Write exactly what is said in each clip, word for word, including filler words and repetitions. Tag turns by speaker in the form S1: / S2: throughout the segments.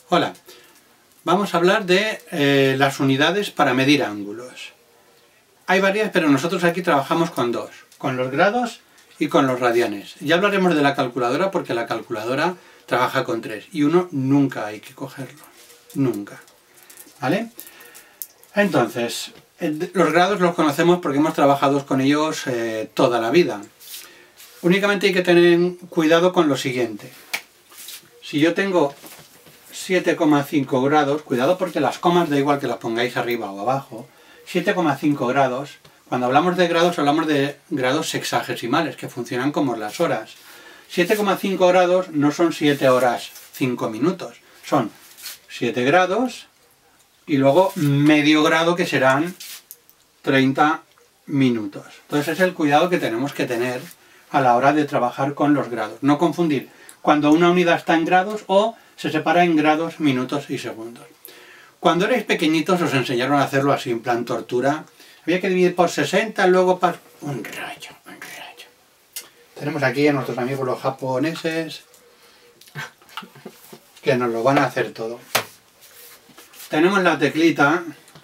S1: Hola, vamos a hablar de eh, las unidades para medir ángulos. Hay varias, pero nosotros aquí trabajamos con dos, con los grados y con los radianes. Ya hablaremos de la calculadora porque la calculadora trabaja con tres y uno nunca hay que cogerlo, nunca. ¿Vale? Entonces, los grados los conocemos porque hemos trabajado con ellos eh, toda la vida. Únicamente hay que tener cuidado con lo siguiente. Si yo tengo siete coma cinco grados, cuidado porque las comas da igual que las pongáis arriba o abajo, siete coma cinco grados, cuando hablamos de grados hablamos de grados sexagesimales, que funcionan como las horas. siete coma cinco grados no son siete horas cinco minutos, son siete grados y luego medio grado que serán treinta minutos. Entonces es el cuidado que tenemos que tener a la hora de trabajar con los grados. No confundir cuando una unidad está en grados o se separa en grados, minutos y segundos. Cuando erais pequeñitos os enseñaron a hacerlo así en plan tortura. Había que dividir por sesenta, luego por un rayo, un rayo. Tenemos aquí a nuestros amigos los japoneses que nos lo van a hacer todo. Tenemos la teclita.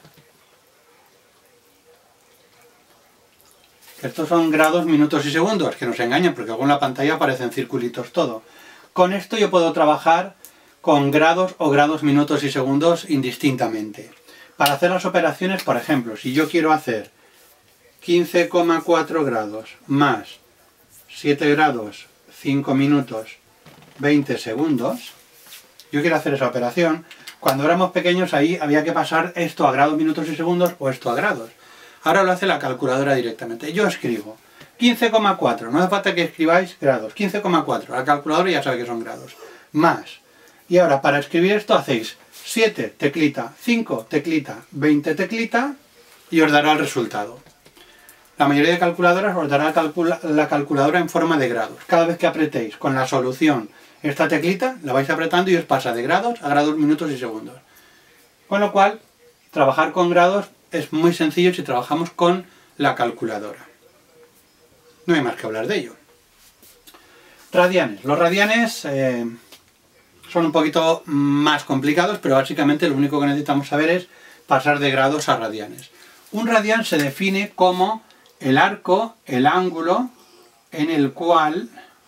S1: Estos son grados, minutos y segundos, que nos engañan porque luego en la pantalla aparecen circulitos todo. Con esto yo puedo trabajar con grados o grados, minutos y segundos indistintamente. Para hacer las operaciones, por ejemplo, si yo quiero hacer quince coma cuatro grados más siete grados, cinco minutos, veinte segundos, yo quiero hacer esa operación. Cuando éramos pequeños ahí había que pasar esto a grados, minutos y segundos o esto a grados. Ahora lo hace la calculadora directamente. Yo escribo quince coma cuatro, no hace falta que escribáis grados, quince coma cuatro, la calculadora ya sabe que son grados, más. Y ahora para escribir esto hacéis siete teclita, cinco teclita, veinte teclita y os dará el resultado. La mayoría de calculadoras os dará calcula la calculadora en forma de grados. Cada vez que apretéis con la solución esta teclita, la vais apretando y os pasa de grados a grados, minutos y segundos. Con lo cual, trabajar con grados es muy sencillo si trabajamos con la calculadora. No hay más que hablar de ello. Radianes. Los radianes eh, son un poquito más complicados, pero básicamente lo único que necesitamos saber es pasar de grados a radianes. Un radian se define como el arco, el ángulo en el cual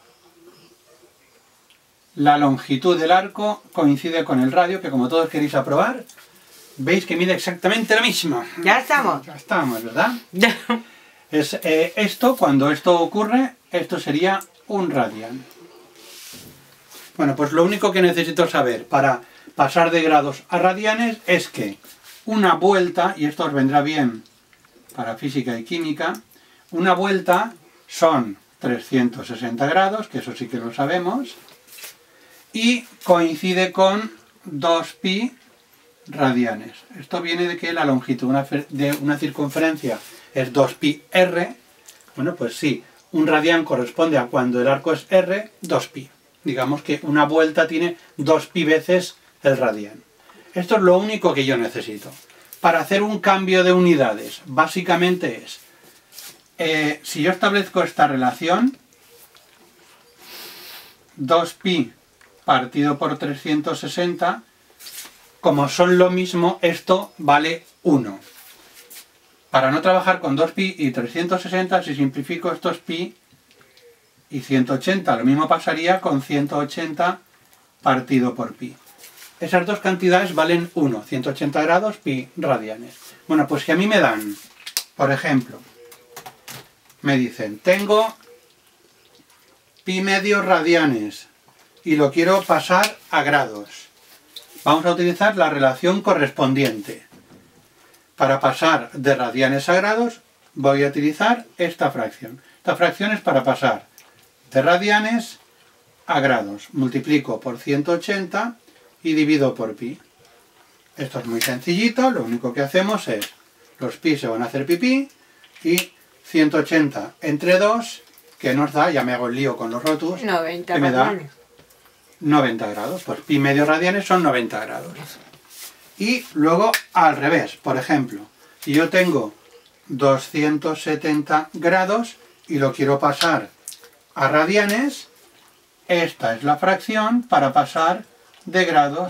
S1: la longitud del arco coincide con el radio, que como todos queréis aprobar, veis que mide exactamente lo mismo.
S2: Ya estamos.
S1: Ya estamos, ¿verdad? Es, eh, esto, cuando esto ocurre, esto sería un radian. Bueno, pues lo único que necesito saber para pasar de grados a radianes es que una vuelta, y esto os vendrá bien para física y química, una vuelta son trescientos sesenta grados, que eso sí que lo sabemos, y coincide con dos pi radianes. Esto viene de que la longitud de una circunferencia es dos pi r. Bueno, pues sí, un radian corresponde a cuando el arco es r, dos pi. Digamos que una vuelta tiene dos pi veces el radian. Esto es lo único que yo necesito. Para hacer un cambio de unidades, básicamente es, eh, si yo establezco esta relación, dos pi partido por trescientos sesenta, como son lo mismo, esto vale uno. Para no trabajar con dos pi y trescientos sesenta, si simplifico estos pi y ciento ochenta, lo mismo pasaría con ciento ochenta partido por pi. Esas dos cantidades valen uno, ciento ochenta grados, pi radianes. Bueno, pues si a mí me dan, por ejemplo, me dicen, tengo pi medio radianes y lo quiero pasar a grados. Vamos a utilizar la relación correspondiente. Para pasar de radianes a grados voy a utilizar esta fracción. Esta fracción es para pasar de radianes a grados. Multiplico por ciento ochenta y divido por pi. Esto es muy sencillito, lo único que hacemos es, los pi se van a hacer pi pi y ciento ochenta entre dos, que nos da, ya me hago el lío con los rotus,
S2: noventa
S1: que me da
S2: radianes.
S1: noventa grados. Pues pi medio radianes son noventa grados. Y luego al revés, por ejemplo, si yo tengo doscientos setenta grados y lo quiero pasar a radianes, esta es la fracción para pasar de grados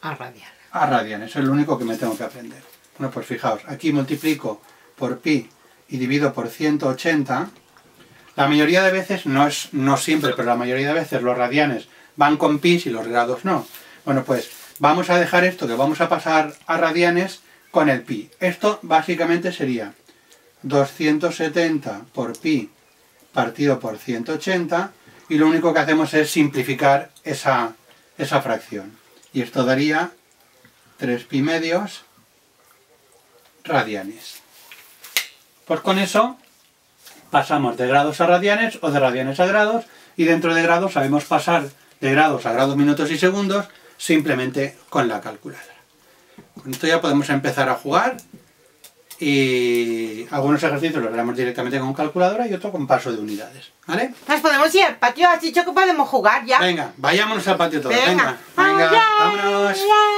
S2: A radianes.
S1: A radianes, es lo único que me tengo que aprender. Bueno, pues fijaos, aquí multiplico por pi y divido por ciento ochenta. La mayoría de veces, no es no siempre, pero la mayoría de veces los radianes van con pi y los grados no. Bueno, pues vamos a dejar esto que vamos a pasar a radianes con el pi. Esto básicamente sería doscientos setenta por pi partido por ciento ochenta y lo único que hacemos es simplificar esa, esa fracción. Y esto daría tres pi medios radianes. Pues con eso pasamos de grados a radianes o de radianes a grados, y dentro de grados sabemos pasar de grados a grados, minutos y segundos simplemente con la calculadora. Con esto ya podemos empezar a jugar, y algunos ejercicios los haremos directamente con calculadora y otro con paso de unidades, ¿vale?
S2: Nos podemos ir al patio, has dicho que podemos jugar ya.
S1: Venga, vayámonos al patio todos.
S2: Venga,
S1: Venga, venga,
S2: vamos ya.
S1: vámonos.